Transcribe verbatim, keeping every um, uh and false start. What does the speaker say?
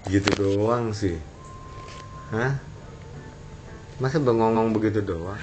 Gitu doang sih. Hah? Masa bengong begitu doang?